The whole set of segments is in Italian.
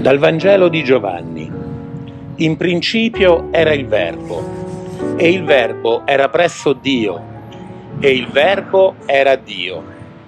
Dal Vangelo di Giovanni. In principio era il Verbo, e il Verbo era presso Dio, e il Verbo era Dio.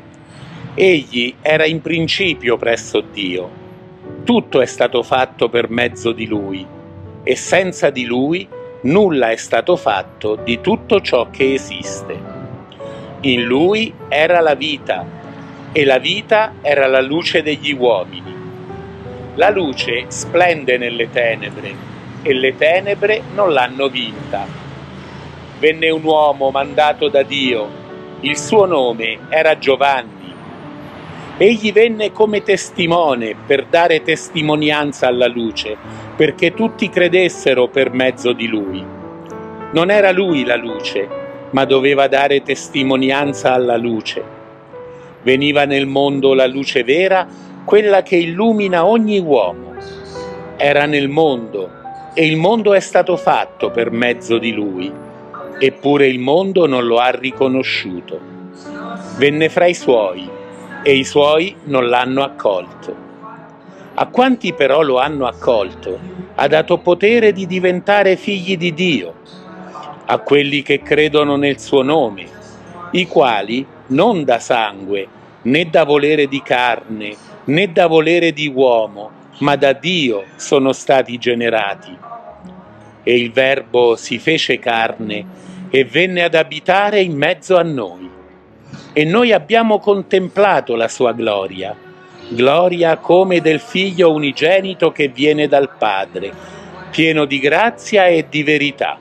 Egli era in principio presso Dio. Tutto è stato fatto per mezzo di Lui, e senza di Lui nulla è stato fatto di tutto ciò che esiste. In Lui era la vita, e la vita era la luce degli uomini. La luce splende nelle tenebre, e le tenebre non l'hanno vinta. Venne un uomo mandato da Dio, il suo nome era Giovanni. Egli venne come testimone per dare testimonianza alla luce, perché tutti credessero per mezzo di lui. Non era lui la luce, ma doveva dare testimonianza alla luce. Veniva nel mondo la luce vera, quella che illumina ogni uomo. Era nel mondo, e il mondo è stato fatto per mezzo di lui, eppure il mondo non lo ha riconosciuto. Venne fra i suoi, e i suoi non l'hanno accolto. A quanti però lo hanno accolto, ha dato potere di diventare figli di Dio, a quelli che credono nel suo nome, i quali non da sangue, né da volere di carne, né da volere di uomo, ma da Dio sono stati generati. E il Verbo si fece carne e venne ad abitare in mezzo a noi. E noi abbiamo contemplato la sua gloria, gloria come del Figlio unigenito che viene dal Padre, pieno di grazia e di verità.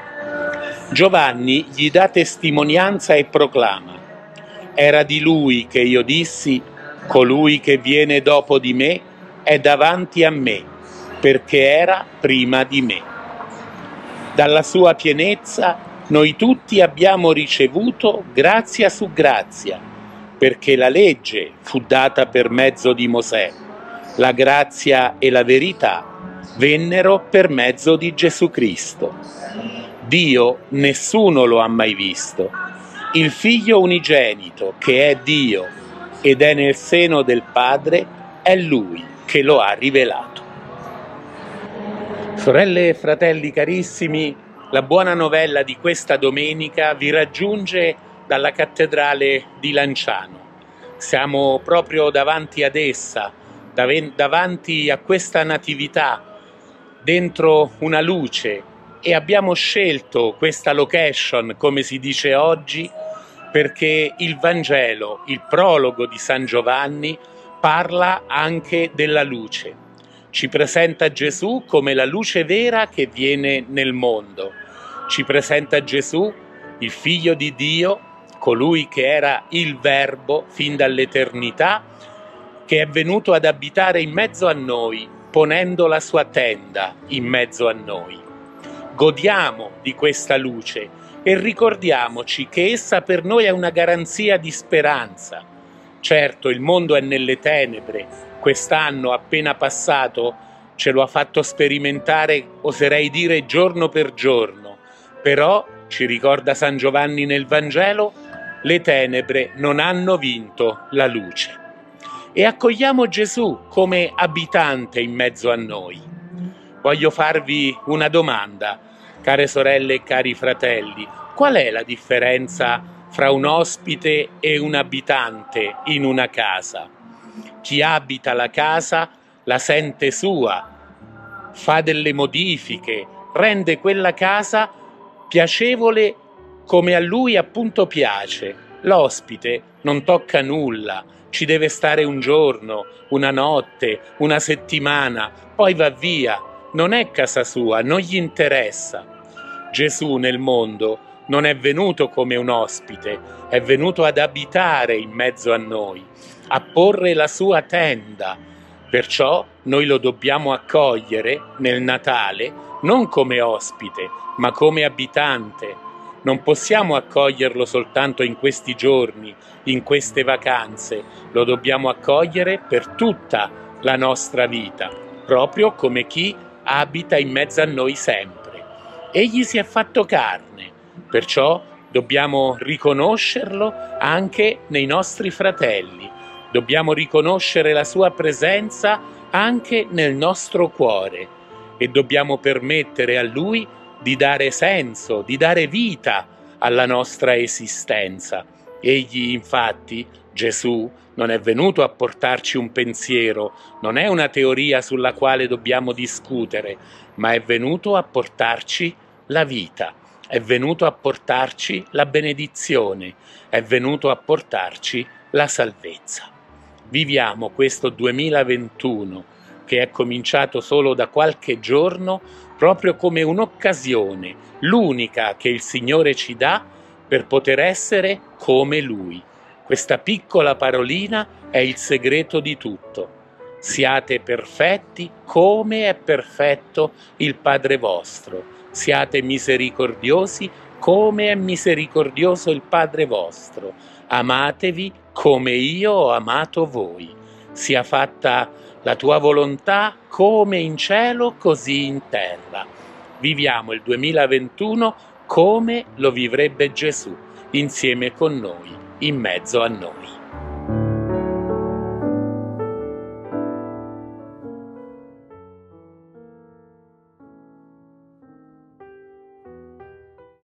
Giovanni gli dà testimonianza e proclama: era di lui che io dissi, colui che viene dopo di me è davanti a me, perché era prima di me. Dalla sua pienezza noi tutti abbiamo ricevuto grazia su grazia, perché la legge fu data per mezzo di Mosè, la grazia e la verità vennero per mezzo di Gesù Cristo. Dio nessuno lo ha mai visto. Il Figlio unigenito, che è Dio ed è nel seno del Padre, è Lui che lo ha rivelato. Sorelle e fratelli carissimi, la buona novella di questa domenica vi raggiunge dalla cattedrale di Lanciano. Siamo proprio davanti ad essa, davanti a questa natività, dentro una luce, e abbiamo scelto questa location, come si dice oggi, perché il Vangelo, il prologo di San Giovanni, parla anche della luce. Ci presenta Gesù come la luce vera che viene nel mondo. Ci presenta Gesù, il Figlio di Dio, colui che era il Verbo fin dall'eternità, che è venuto ad abitare in mezzo a noi, ponendo la sua tenda in mezzo a noi. Godiamo di questa luce e ricordiamoci che essa per noi è una garanzia di speranza. Certo, il mondo è nelle tenebre, quest'anno appena passato ce lo ha fatto sperimentare, oserei dire, giorno per giorno, però, ci ricorda San Giovanni nel Vangelo, le tenebre non hanno vinto la luce. E accogliamo Gesù come abitante in mezzo a noi. Voglio farvi una domanda, care sorelle e cari fratelli: qual è la differenza fra un ospite e un abitante in una casa? Chi abita la casa la sente sua, fa delle modifiche, rende quella casa piacevole come a lui appunto piace. L'ospite non tocca nulla, ci deve stare un giorno, una notte, una settimana, poi va via. Non è casa sua, non gli interessa. Gesù nel mondo non è venuto come un ospite, è venuto ad abitare in mezzo a noi, a porre la sua tenda. Perciò noi lo dobbiamo accogliere nel Natale non come ospite, ma come abitante. Non possiamo accoglierlo soltanto in questi giorni, in queste vacanze, lo dobbiamo accogliere per tutta la nostra vita, proprio come chi abita in mezzo a noi sempre. Egli si è fatto carne, perciò dobbiamo riconoscerlo anche nei nostri fratelli, Dobbiamo riconoscere la sua presenza anche nel nostro cuore e dobbiamo permettere a Lui di dare senso, di dare vita alla nostra esistenza. Egli, infatti, Gesù, non è venuto a portarci un pensiero, non è una teoria sulla quale dobbiamo discutere, ma è venuto a portarci la vita, è venuto a portarci la benedizione, è venuto a portarci la salvezza. Viviamo questo 2021 che è cominciato solo da qualche giorno proprio come un'occasione, l'unica che il Signore ci dà per poter essere come Lui. Questa piccola parolina è il segreto di tutto. Siate perfetti come è perfetto il Padre vostro. Siate misericordiosi come è misericordioso il Padre vostro. Amatevi come io ho amato voi. Sia fatta la tua volontà come in cielo così in terra. Viviamo il 2021 come lo vivrebbe Gesù, insieme con noi, in mezzo a noi.